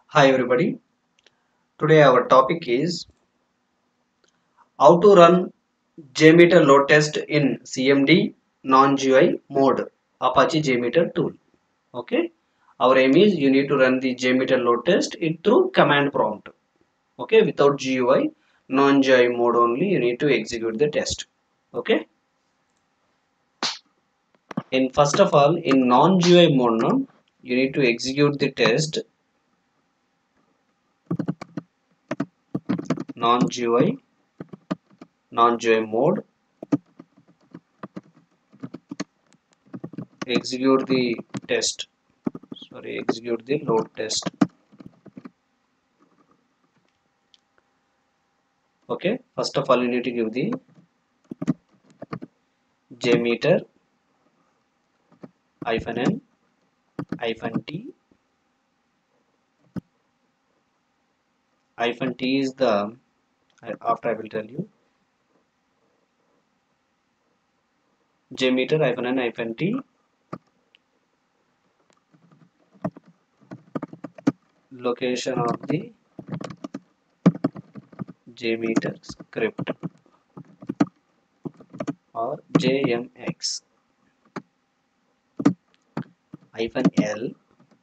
Hi everybody. Today our topic is how to run JMeter load test in CMD non-GUI mode Apache JMeter tool. Okay. Our aim is you need to run the JMeter load test it through command prompt. Okay. Without GUI, non-GUI mode only you need to execute the test. Okay. In first of all in non-GUI mode now you need to execute the test non-GUI mode. Execute the test. Execute the load test. Okay, first of all you need to give the JMeter -n -t. -t is the after I will tell you JMeter -n -t location of the JMeter script or JMX -l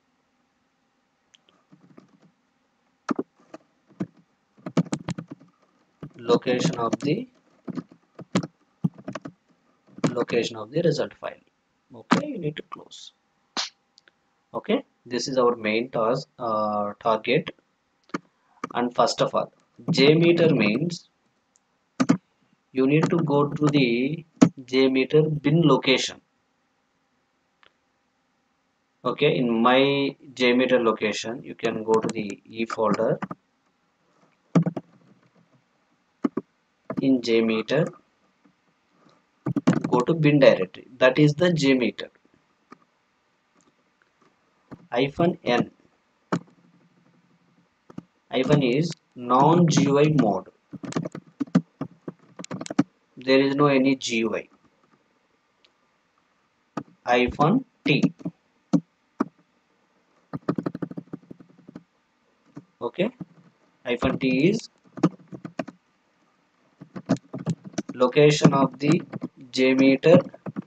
location of the result file. Okay, you need to close. Okay, this is our main task target. And first of all JMeter means you need to go to the JMeter bin location. Okay, in my JMeter location you can go to the E folder. In JMeter go to bin directory, that is the JMeter -n. Hyphen is non-GUI mode, there is no any GUI. -t. Okay, -t is location of the JMeter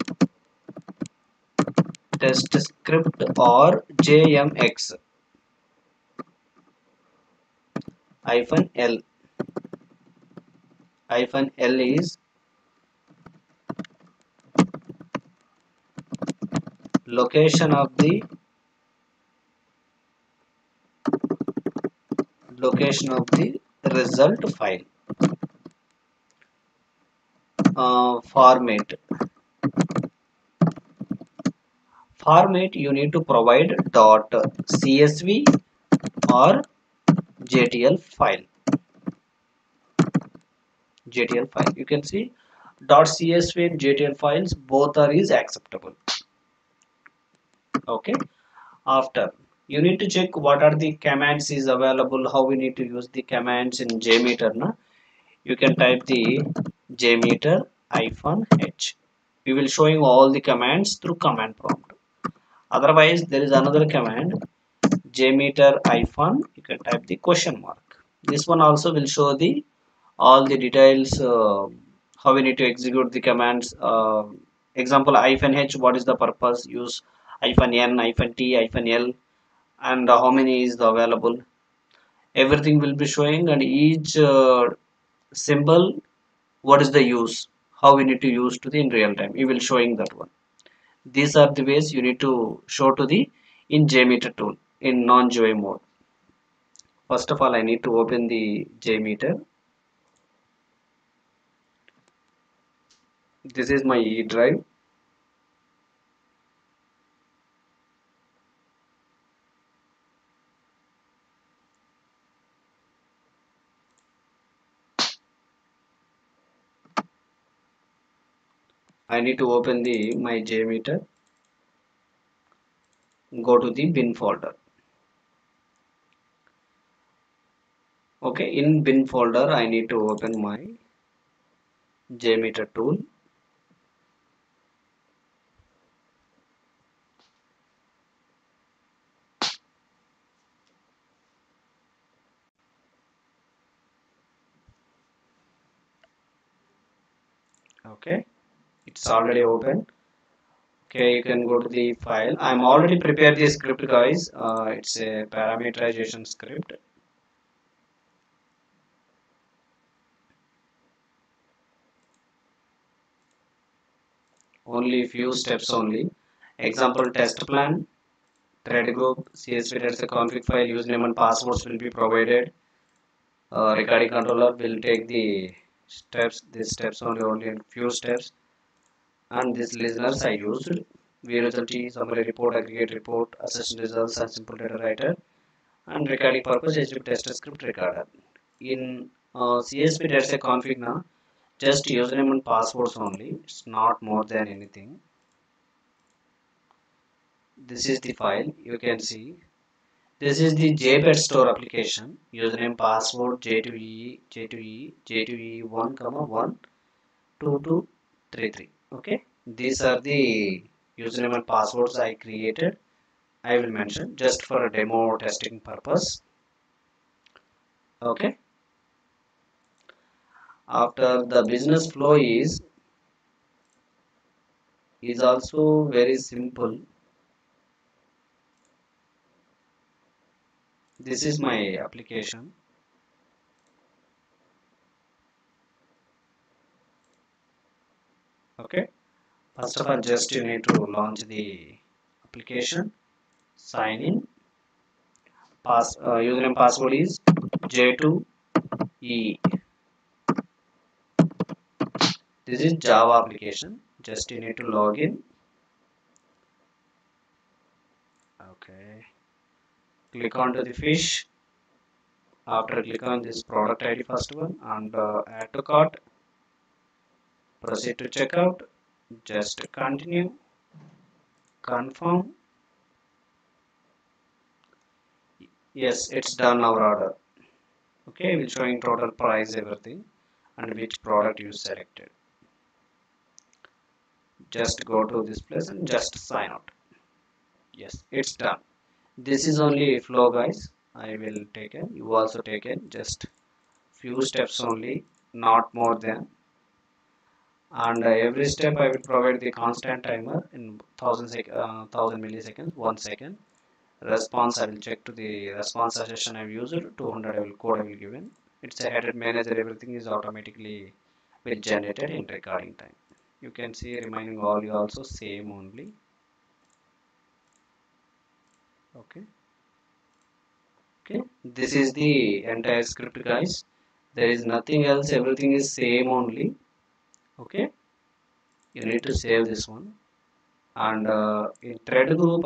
test script or JMX -l. -l is location of the result file. Format you need to provide .csv or JTL file. You can see .csv and JTL files both are is acceptable. Okay, after you need to check what are the commands is available, how we need to use the commands in JMeter. You can type the JMeter -h. We will showing all the commands through command prompt. Otherwise there is another command JMeter - you can type the question mark. This one also will show the all the details how we need to execute the commands. Example -h, what is the purpose, use -n, -t, -l, and how many is available. Everything will be showing, and each symbol what is the use, how we need to use to the in real time, you will showing that one. These are the ways you need to show to the in JMeter tool in non-GUI mode. First of all I need to open the JMeter. This is my E drive. I need to open the my JMeter. Go to the bin folder. Okay, in bin folder I need to open my JMeter tool. Okay, it's already open. Okay, you can go to the file. I'm already prepared the script, guys. It's a parameterization script. Only few steps only. Example test plan, thread group, CSV that's a config file, username and passwords will be provided. Recording controller will take the steps, these steps only in few steps. And these listeners I used view result, summary report, aggregate report, assessment results, and simple data writer. And recording purpose HTTP test script recorder. In CSV that's a config now, just username and passwords only. It's not more than anything. This is the file you can see. This is the JPEG store application. Username, password, J2E, J2E, J2E1, 1, 2, 2, 3, 3. Okay. These are the username and passwords I created. I will mention just for a demo testing purpose. Okay. After the business flow is also very simple. This is my application. Okay. First of all, just you need to launch the application. Sign in. Username password is J2E. This is Java application. Just you need to log in. Okay. Click onto the fish. After click on this product ID first one and add to cart. Proceed to checkout. Just continue. Confirm. Yes, it's done our order. Okay, we'll showing total price, everything, and which product you selected. Just go to this place and just sign out. Yes, it's done. This is only a flow, guys. I will take it. You also take it. Just few steps only, not more than. And every step I will provide the constant timer in 1000 milliseconds, 1 second. Response I will check to the response session I have used. 200 I will code I will given. It's a headed manager. Everything is automatically will generated in recording time. You can see remaining all you also same only. Okay. Okay, this is the entire script, guys. There is nothing else, everything is same only. Okay, you need to save this one. And in thread group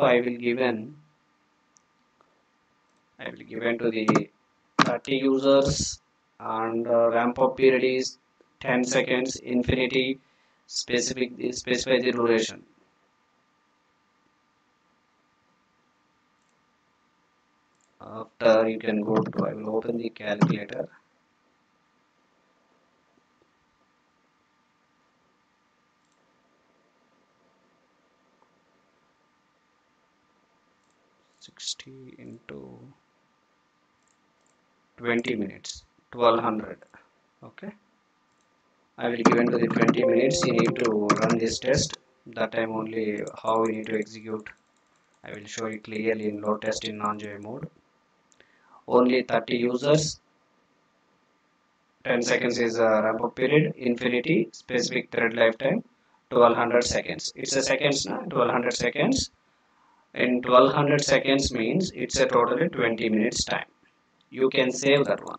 I will given to the 30 users, and ramp up period is 10 seconds, infinity, specify the duration. After you can go to, I will open the calculator. Sixty into 20 minutes, 1200. Okay, I will give into the 20 minutes. You need to run this test. That time only how you need to execute. I will show you clearly in load test in non-GUI mode. Only 30 users. 10 seconds is a ramp up period. Infinity specific thread lifetime. 1200 seconds. It's a seconds now. 1200 seconds. In 1200 seconds means it's a totally 20 minutes time. You can save that one.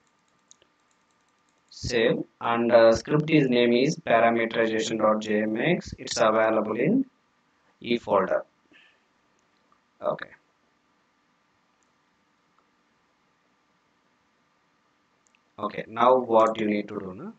Save, and script is name is parameterization.jmx. It's available in E folder. Okay. Okay, now what you need to do now?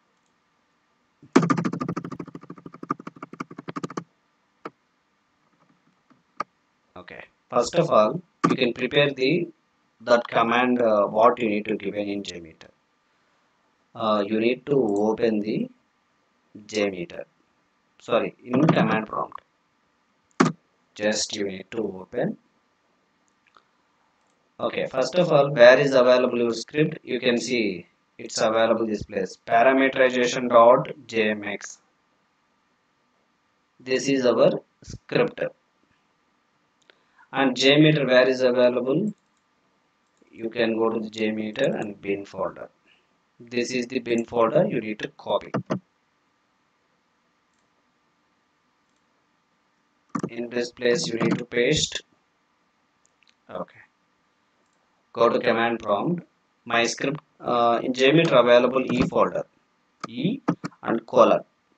Okay, first of all, you can prepare the that command what you need to give in JMeter. You need to open the JMeter. Sorry, in command prompt. Just you need to open. Okay, first of all, where is available your script? You can see It's available this place. Parameterization dot jmx. This is our script. And jmeter where is available? You can go to the jmeter and bin folder. This is the bin folder. You need to copy. In this place you need to paste. Okay. Go to command prompt. My script in jmeter available e folder. E and colon.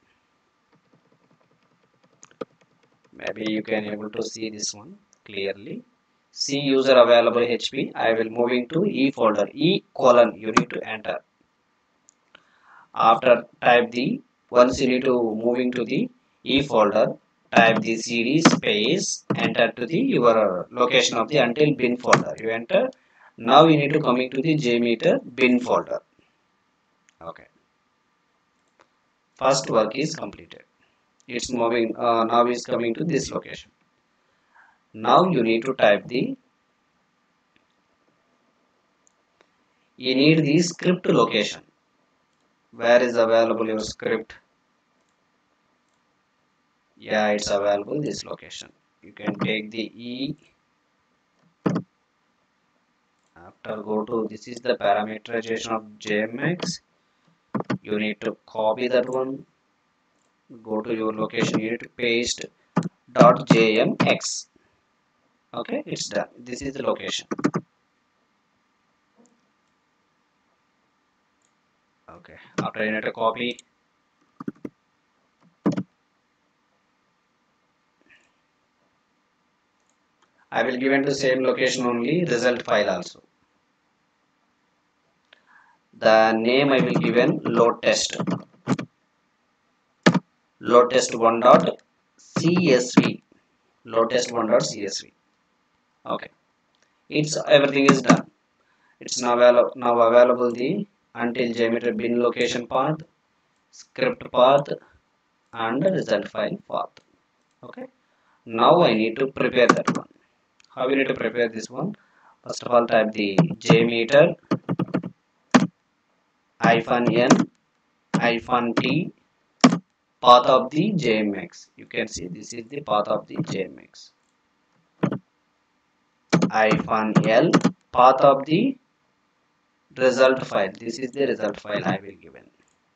Maybe you can able to see this one clearly. C user available HP. I will moving to E folder. E colon. You need to enter. After type the once you need to moving to the E folder. Type the CD space. Enter to the your location of the until bin folder. You enter. Now you need to coming to the JMeter bin folder. Okay. First work is completed. It's moving. Now is coming to this location. Now you need to type the. You need the script location. Where is available your script? Yeah, it's available this location. You can take the E. After go to this is the parameterization of JMX. You need to copy that one. Go to your location. You need to paste dot .jmx. Okay, it's done. This is the location. Okay. After you need to copy. I will give into same location only result file also. The name I will give in load test. Load test 1 dot CSV. Load test 1 dot CSV. Okay. It's everything is done. It's now available the until JMeter bin location path, script path, and result file path. Okay. Now I need to prepare that one. How we need to prepare this one? First of all, type the JMeter -n -t path of the JMX. You can see this is the path of the JMX. -l path of the result file. This is the result file I will given.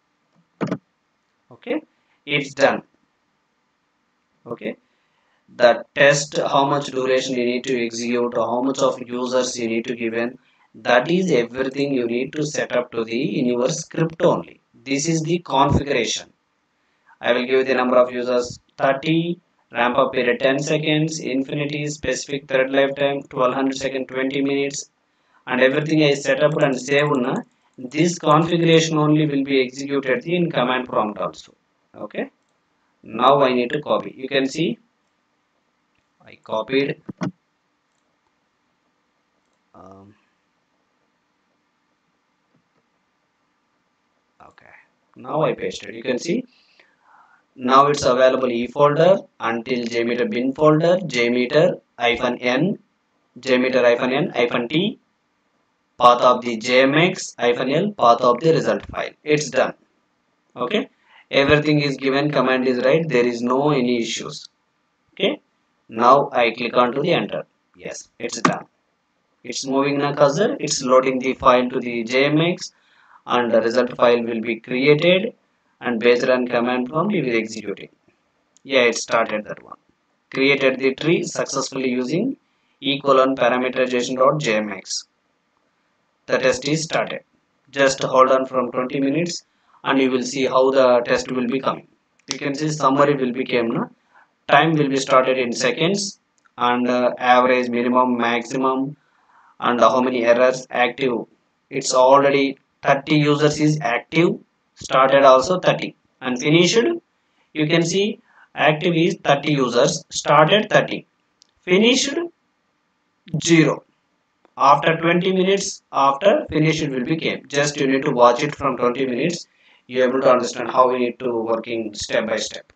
Okay, it's done. Okay, the test how much duration you need to execute or how much of users you need to given, that is everything you need to set up to the in your script only. This is the configuration. I will give the number of users 30, ramp up period 10 seconds, infinity, specific thread lifetime 1200 seconds, 20 minutes, and everything I set up and save na, this configuration only will be executed in command prompt also. Okay, now I need to copy. You can see I copied. um, okay, now I pasted. You can see now it's available E folder until JMeter bin folder, JMeter -n, JMeter -n -t, path of the JMX -l, path of the result file. It's done. Okay, everything is given, command is right, there is no any issues. Okay, now I click on to the enter. Yes, it's done. It's moving the cursor, it's loading the file to the JMX, and the result file will be created, and based on command prompt it will execute it. Yeah, it started that one. Created the tree successfully using parameterization.jmx. The test is started. Just hold on from 20 minutes and you will see how the test will be coming. You can see summary will become no? Time will be started in seconds, and average, minimum, maximum, and how many errors active. It's already 30 users is active, started also 30 and finished. You can see active is 30 users, started 30, finished 0. After 20 minutes after finish it will become. Just you need to watch it from 20 minutes. You able to understand how we need to working step by step.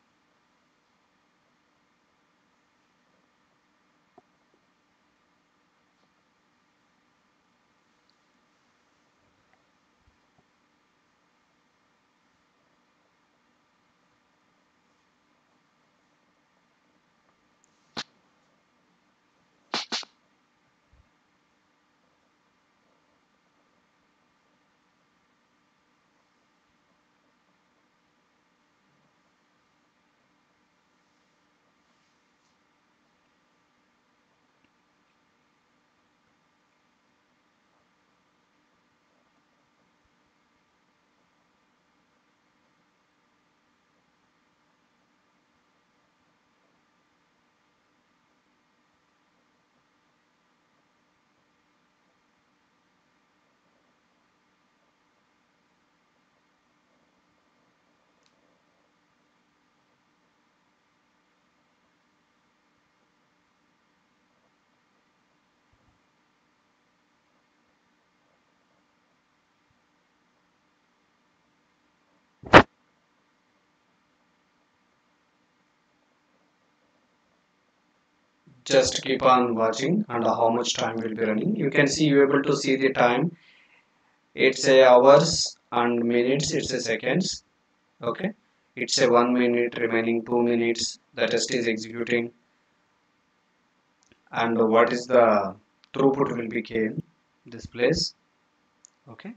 Just keep on watching and how much time will be running. You can see, you able to see the time. It's a hours and minutes, it's a seconds. Okay, it's a 1 minute remaining, 2 minutes the test is executing, and what is the throughput will be gain displays. Okay,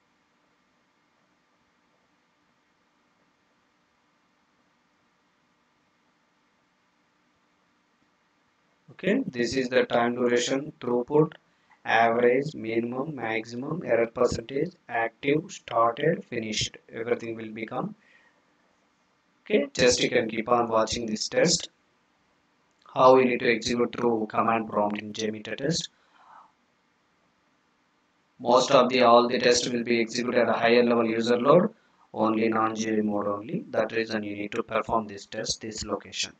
okay, this is the time duration, throughput, average, minimum, maximum, error percentage, active, started, finished, everything will become. Okay, just you can keep on watching this test, how we need to execute through command prompt in JMeter test. Most of the all the tests will be executed at a higher level user load, only non-GUI mode only. That reason you need to perform this test, this location.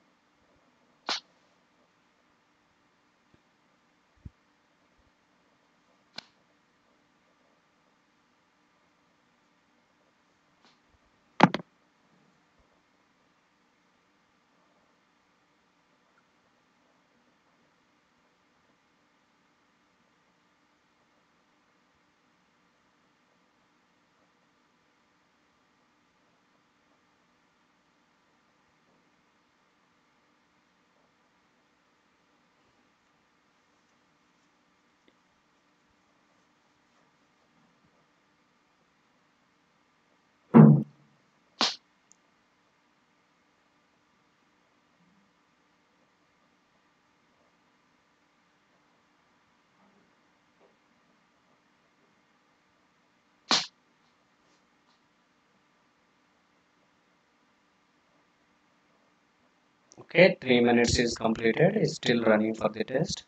Okay, 3 minutes is completed. It's still running for the test.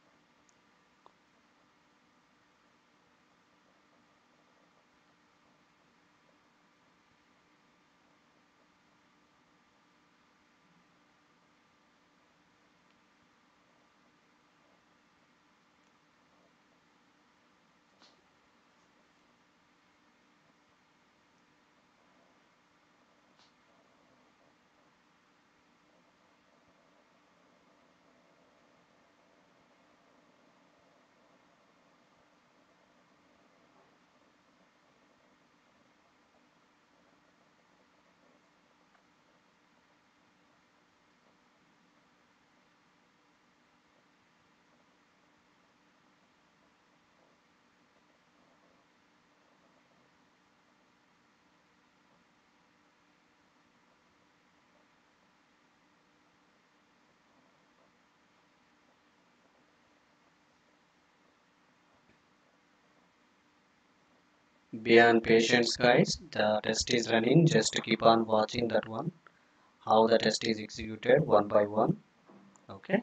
Be on patience, guys. The test is running. Just keep on watching that one. How the test is executed one by one. Okay.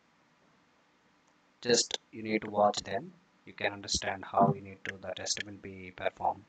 Just you need to watch them. You can understand how you need to the test will be performed.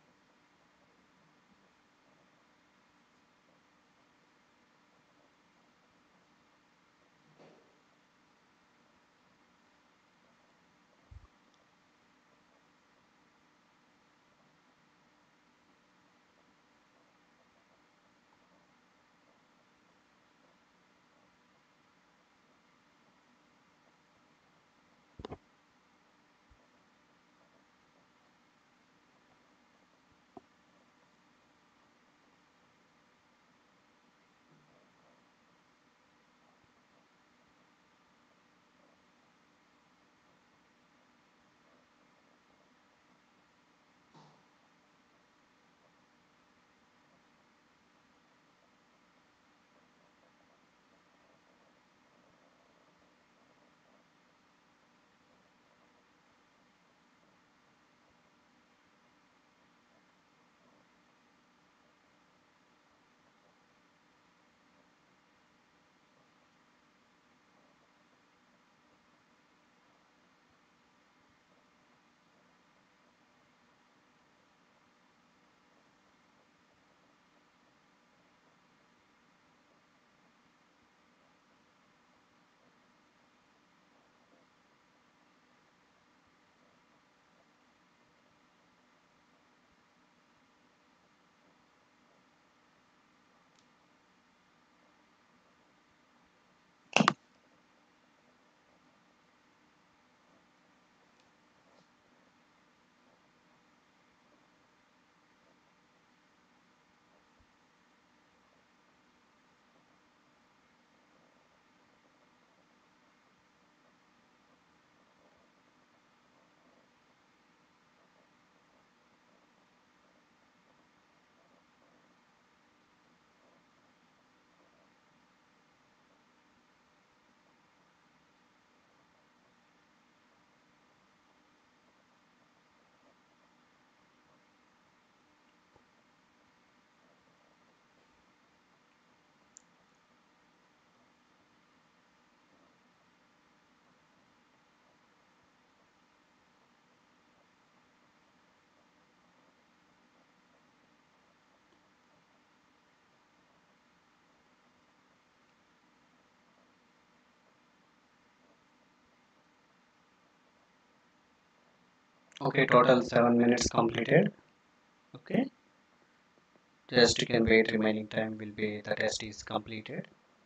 Okay, total 7 minutes completed. Okay, just you can wait, remaining time will be the test is completed.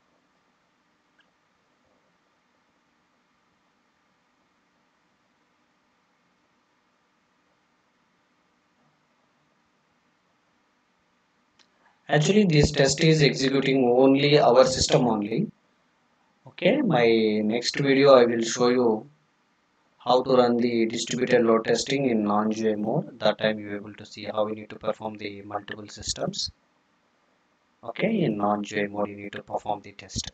Actually, this test is executing only our system only. Okay, my next video I will show you how to run the distributed load testing in non-GUI mode. That time you will able to see how we need to perform the multiple systems. Okay, in non-GUI mode you need to perform the test.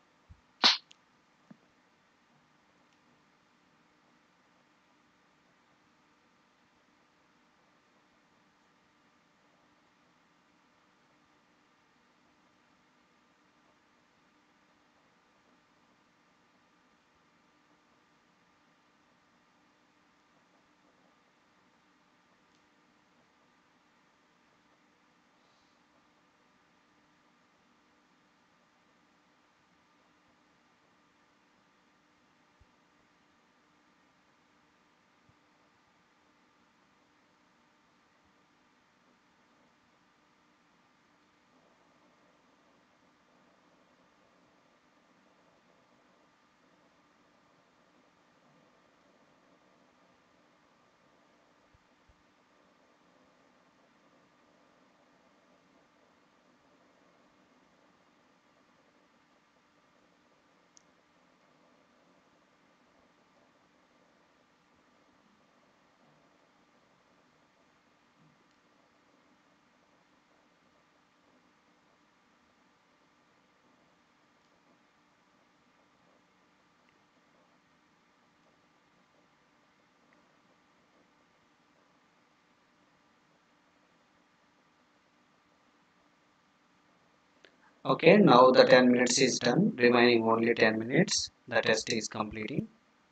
Okay, now the 10 minutes is done, remaining only 10 minutes. The test is completing.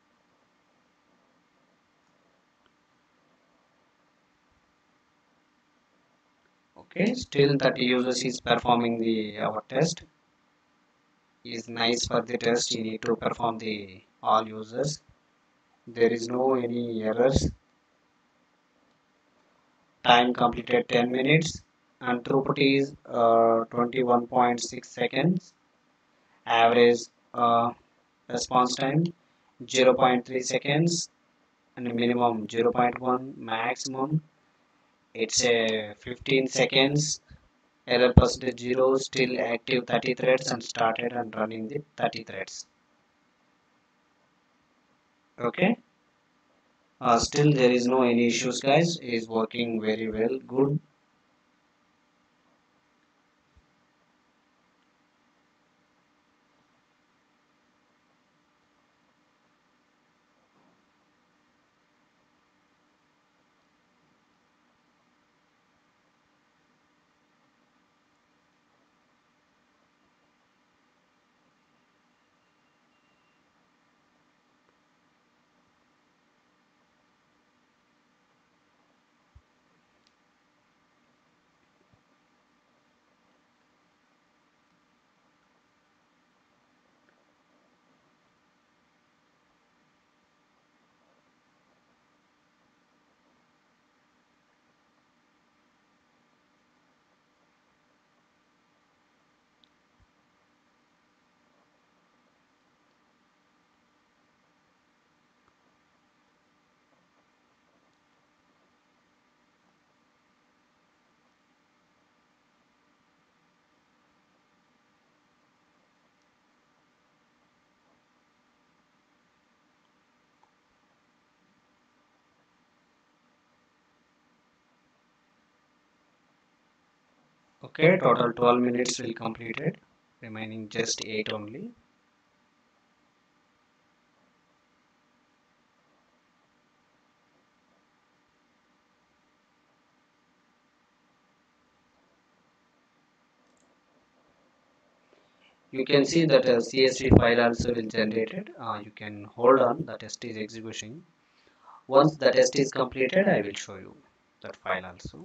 Okay, still that users is performing the our test. Is nice for the test. You need to perform the all users. There is no any errors. Time completed 10 minutes and throughput is 21.6 seconds. Average response time 0.3 seconds and minimum 0.1, maximum it's a 15 seconds. Error percentage 0, still active 30 threads and started and running the 30 threads. Okay, still there is no any issues guys, is working very well, good. Okay, total 12 minutes will completed, remaining just 8 only. You can see that a CSV file also will generated. You can hold on, the test is execution. Once the test is completed, I will show you that file also.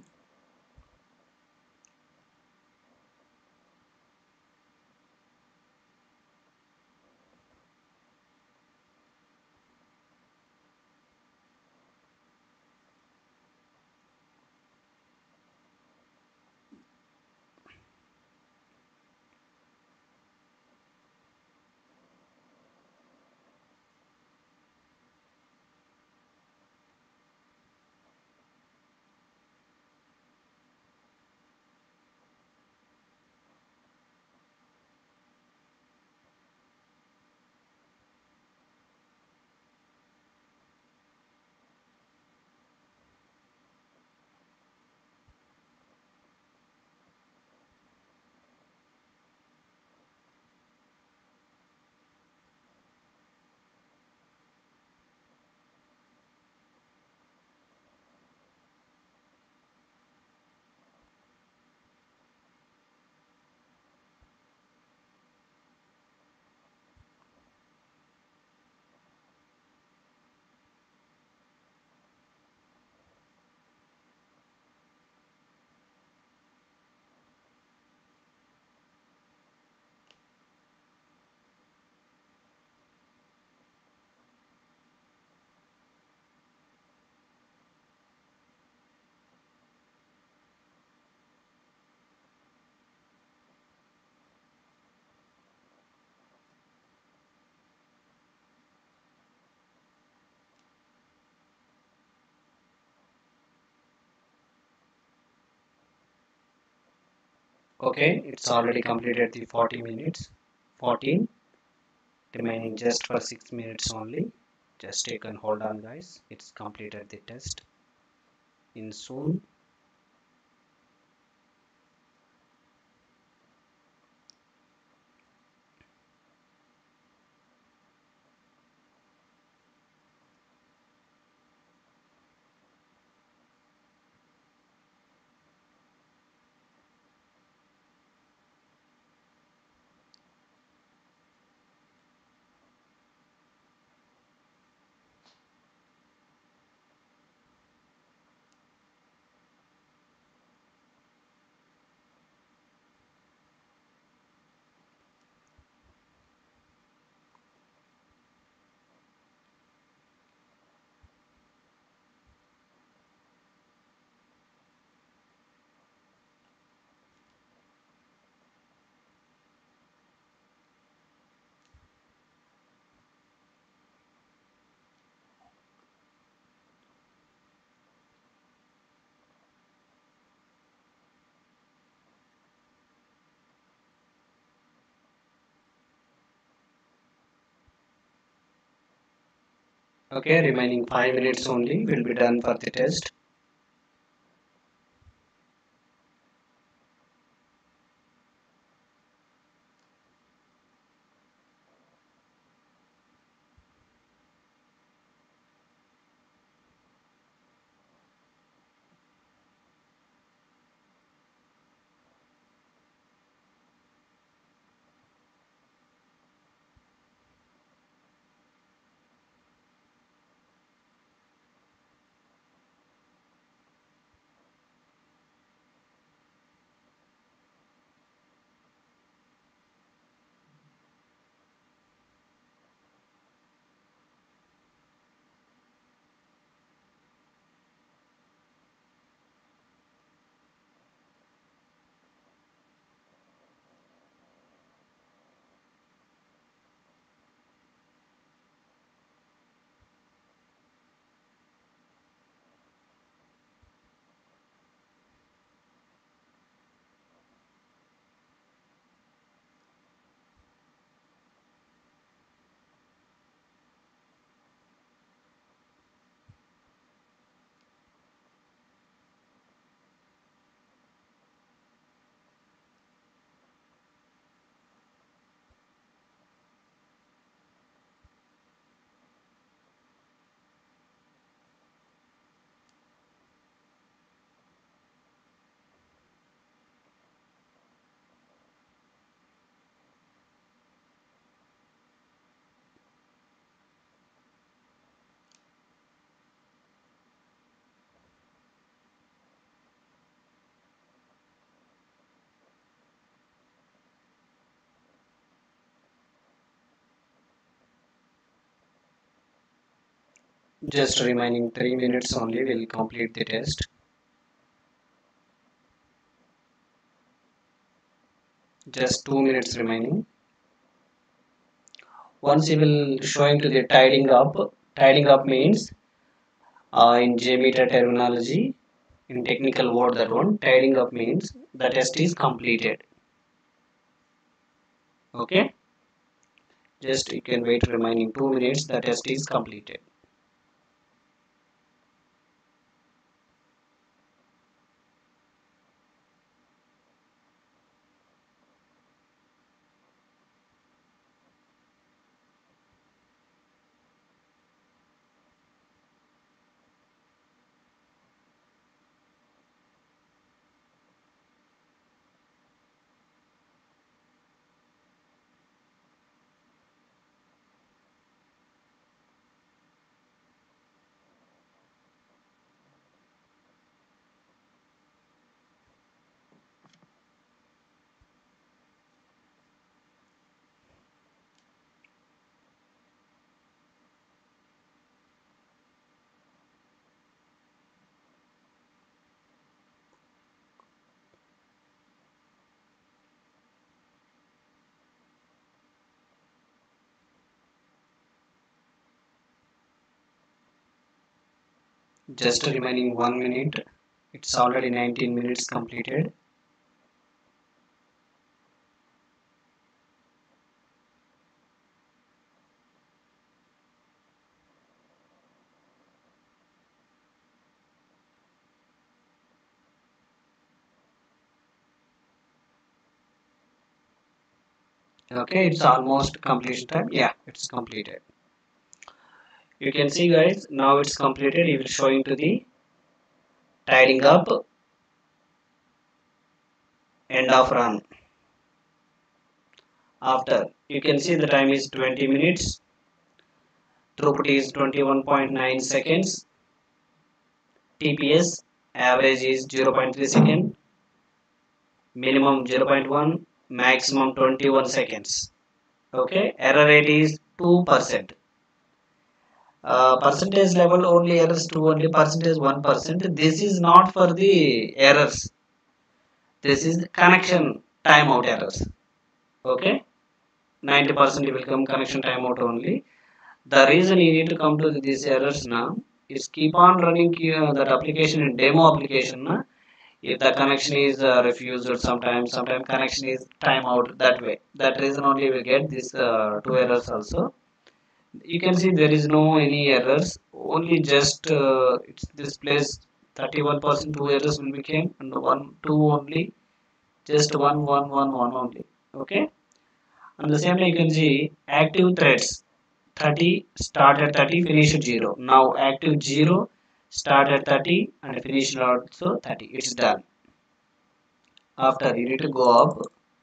Okay, it's already completed the 40 minutes. 14 remaining just for 6 minutes only. Just take and hold on guys, it's completed the test in soon. Okay, remaining 5 minutes only will be done for the test. Just remaining 3 minutes only will complete the test. Just 2 minutes remaining. Once you will showing to the tidying up means in JMeter terminology, in technical word that one, tidying up means the test is completed. Okay, just you can wait remaining 2 minutes, the test is completed. Just remaining 1 minute, it's already 19 minutes completed. Okay, it's almost completion time. Yeah, it's completed. You can see guys, now it's completed. It will showing to the tidying up, end of run. After you can see the time is 20 minutes, throughput is 21.9 seconds, TPS average is 0.3 second, minimum 0.1, maximum 21 seconds. Okay, error rate is 2%. Percentage level only errors 2, only percentage 1%. This is not for the errors. This is the connection timeout errors. Okay, 90% will come connection timeout only. The reason you need to come to these errors now is keep on running that application in demo application. Na, if the connection is refused or sometimes connection is timeout, that way. That reason only we get these two errors also. You can see there is no any errors, only just it displays 31% two errors will become and one two only, just one only. Okay, and the same way you can see active threads 30 start at 30 finish at 0. Now active 0 start at 30 and finish also 30. It's done. After you need to go up.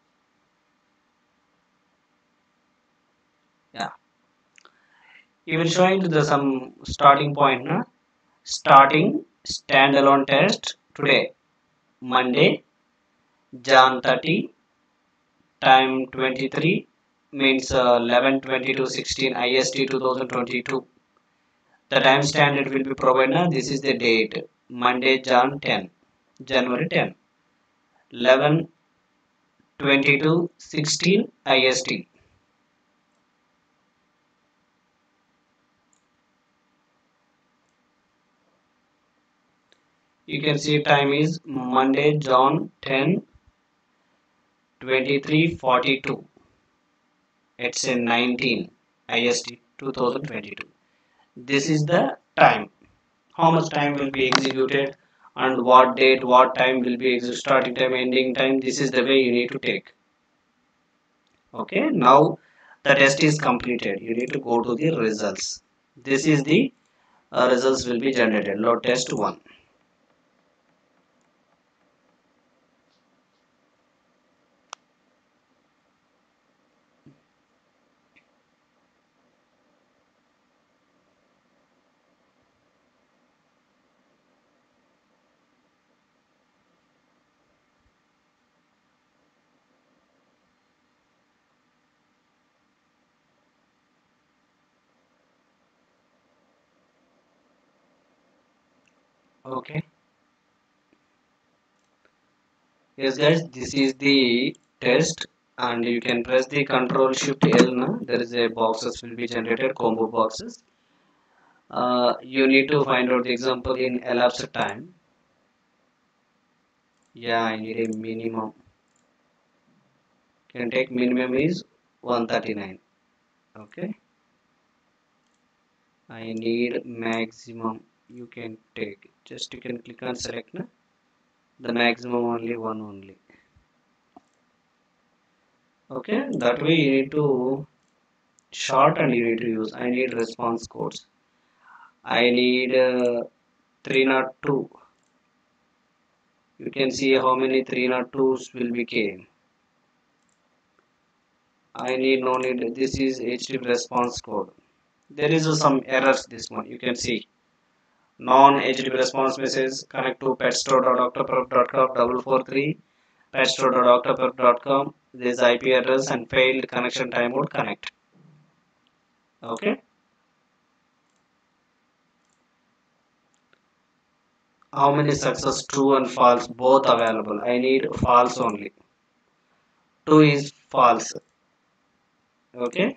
Yeah, you will showing to the some starting point. Na? Starting standalone test today, Monday, Jan 30, time 23, means 11/22/16 IST 2022. The time standard will be provided. This is the date, Monday, Jan 10, January 10, 11/22/16 IST. You can see time is Monday, Jan 10, 23:42. It's in 19 IST 2022. This is the time. How much time will be executed and what date, what time will be starting time, ending time. This is the way you need to take. Okay, now the test is completed. You need to go to the results. This is the results will be generated. Load test 1. Okay. Yes guys, this is the test and you can press the control shift L now. There is a boxes will be generated, combo boxes. You need to find out the example in elapsed time. Yeah, I need a minimum. Can take minimum is 139. Okay. I need maximum. You can take. Just you can click on select na. The maximum only one only. Okay. That way you need to short and you need to use. I need response codes. I need 302. You can see how many 302s will be came. I need no need. This is HTTP response code. There is some errors. This one you can see. Non-HTTP response message connect to petstore.octoperf.com 443 petstore.octoperf.com. This IP address and failed connection timeout connect. Okay. How many success true and false both available? I need false only. 2 is false. Okay.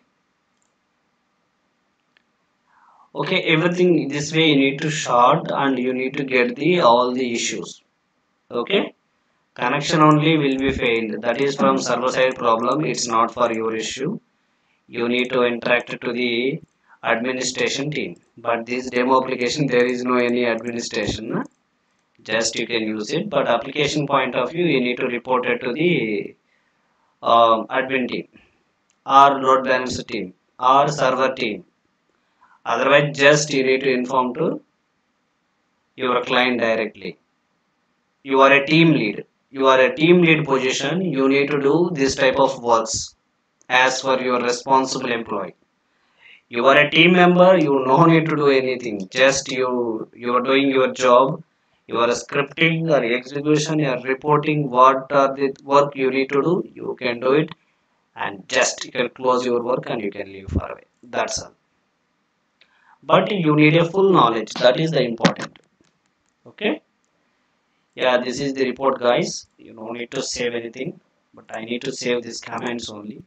Okay, everything this way you need to short and you need to get the all the issues. Okay. Connection only will be failed. That is from server side problem. It's not for your issue. You need to interact to the administration team. But this demo application there is no any administration. No? Just you can use it. But application point of view you need to report it to the admin team. or load balancer team or server team. Otherwise, just you need to inform to your client directly. You are a team lead. You are a team lead position. You need to do this type of works as for your responsible employee. You are a team member. You no need to do anything. Just you are doing your job. You are scripting or execution. You are reporting what are the work you need to do. You can do it and just you can close your work and you can leave far away. That's all. But you need a full knowledge. That is the important. Okay. Yeah, this is the report, guys. You don't need to save anything, but I need to save these comments only.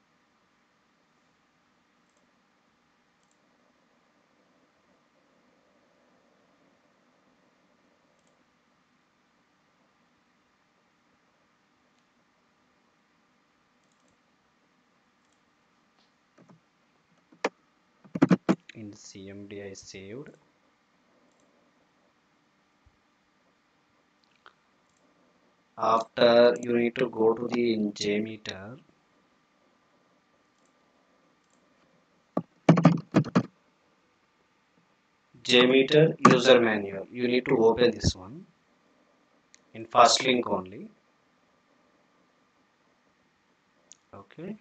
In CMD I saved. After you need to go to the in JMeter. JMeter user manual. You need to open this one in fast link only. Okay.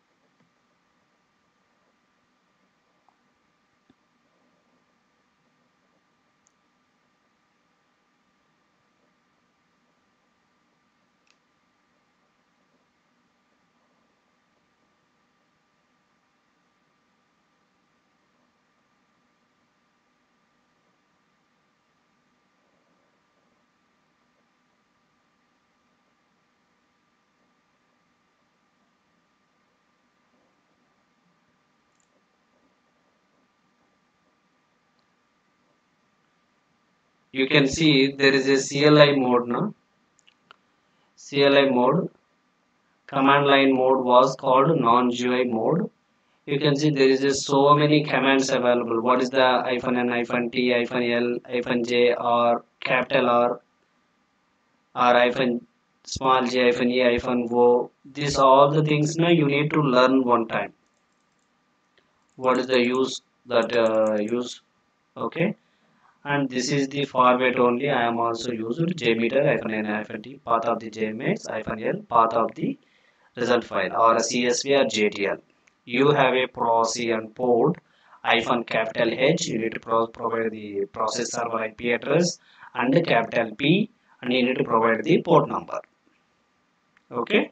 You can see there is a CLI mode now. CLI mode. Command line mode was called non-GUI mode. You can see there is so many commands available. What is the -n, -t, -l, -j, or capital or small j, -e, -o. These all the things now you need to learn one time. What is the use that use? Okay. And this is the format only. I am also used jmeter -n -t path of the jmx -l path of the result file or a CSV or JTL. You have a proc and port capital H. You need to provide the process server IP address and the capital P, and you need to provide the port number. Okay.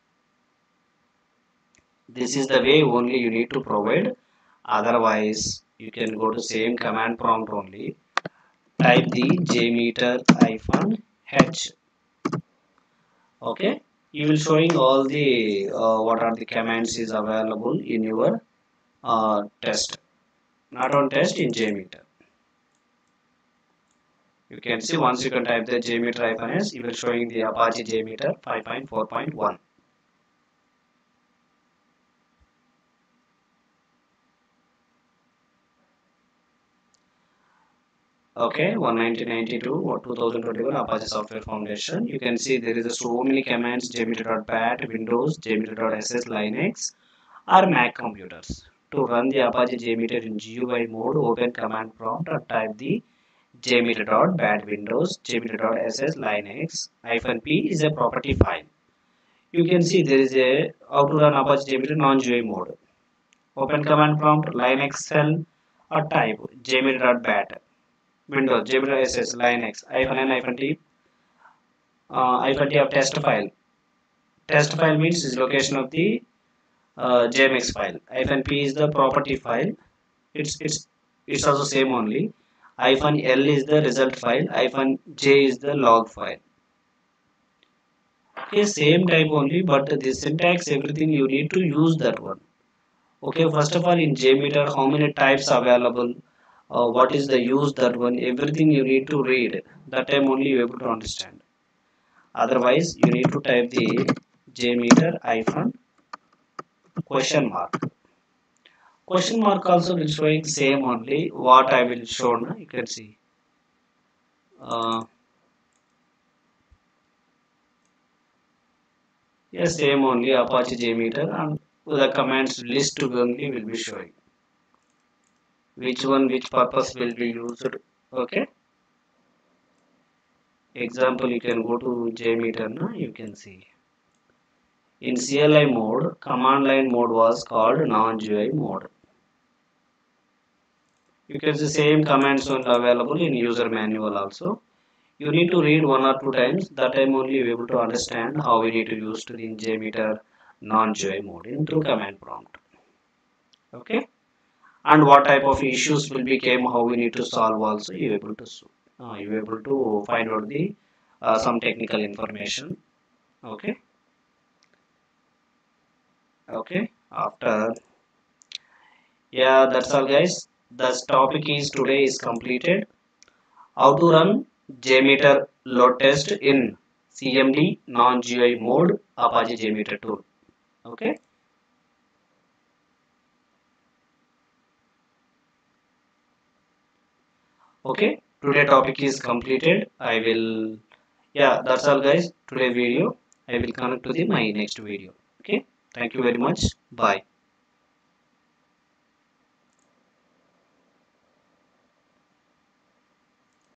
This is the way only you need to provide. Otherwise, you can go to same command prompt only. Type the jmeter -h. Okay. You will showing all the what are the commands is available in your test, not on test in JMeter. You can see once you can type the JMeter -s, you will showing the Apache JMeter 5.4.1. Okay, 1992 or 2021 Apache Software Foundation. You can see there is so many commands: jmeter.bat, Windows, jmeter.sh, Linux, or Mac computers. To run the Apache JMeter in GUI mode, open command prompt or type the jmeter.bat Windows, jmeter.sh Linux, -p is a property file. You can see there is a how to run Apache JMeter non-GUI mode. Open command prompt, Linux shell or type jmeter.bat Windows, jmeter.sh Linux, -n -t, -t of test file. Test file means is location of the JMX file. -p is the property file. It's also same only. -l is the result file. -j is the log file. Okay, same type only, but the syntax, everything you need to use that one. Okay, first of all, in JMeter, how many types available? What is the use that one? Everything you need to read. That time only you able to understand. Otherwise, you need to type the JMeter question mark. Question mark also will showing same only. What I will show now, you can see. Yes, same only Apache JMeter, and the commands list only will be showing which purpose will be used. Okay, example, you can go to JMeter now. You can see in CLI mode, command line mode was called non-GUI mode. You can see same commands only available in user manual also. You need to read one or two times. That time only you will be able to understand how we need to use to the JMeter non-GUI mode in through command prompt. Okay, and what type of issues will become, how we need to solve also you able to you able to find out the some technical information. Okay, okay. After, yeah, that's all guys. This topic is today is completed. How to run JMeter load test in CMD non-GUI mode Apache JMeter tool. Okay. Okay. Today topic is completed. I will, yeah, that's all guys. Today video. I will connect to the my next video. Okay. Thank you very much. Bye.